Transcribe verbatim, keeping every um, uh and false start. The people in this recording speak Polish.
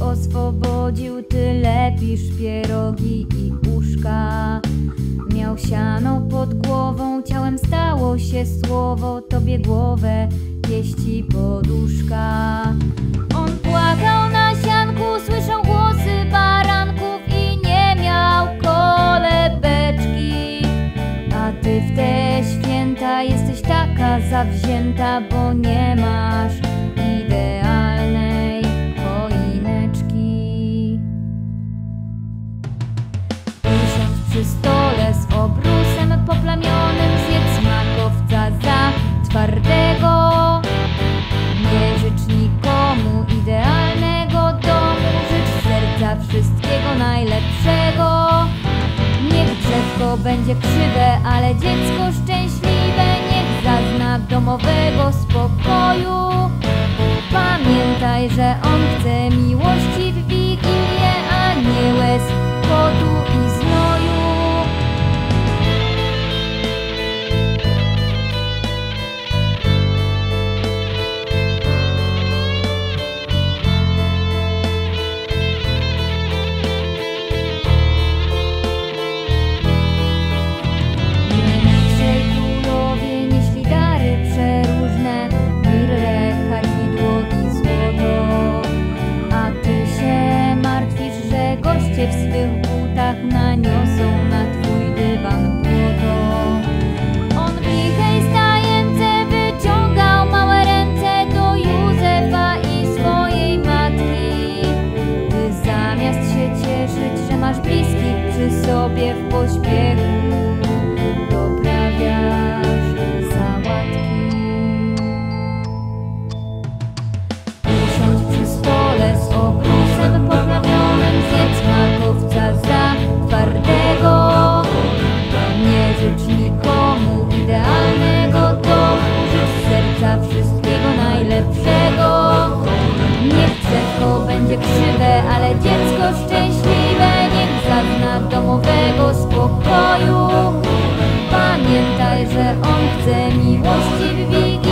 oswobodził, ty lepisz pierogi i uszka. Miał siano pod głową, ciałem stało się słowo, tobie głowę pieści poduszka. On płakał na sianku, słyszał głosy baranków i nie miał kolebeczki. A ty w te święta jesteś taka zawzięta, bo nie masz idealnej choineczki. Usiądź przy stole z obrusem poplamionym, zjedz smakowca za twardego. Nie życz nikomu idealnego domu, życz serca wszystkiego najlepszego. Niech drzewko będzie krzywe, ale dziecko szczęśliwe, niech zazna domowego spokoju. Pamiętaj, że on chce miłości w Wigilię, a nie łez, potu i znoju. W swych butach naniosą na twój dywan błoto. On w lichej stajence wyciągał małe ręce do Józefa i swojej matki. Ty zamiast się cieszyć, że masz bliskich przy sobie, w pośpiechu doprawiasz sałatki. Usiądź przy stole z obrusem poplamionym, zjedz smakowca za twardego. Nie życz nikomu idealnego domu, życz serca wszystkiego najlepszego. Niech drzewko będzie krzywe, ale dziecko szczęśliwe, niech zazna domowego spokoju. Pamiętaj, że on chce miłości w Wigilię,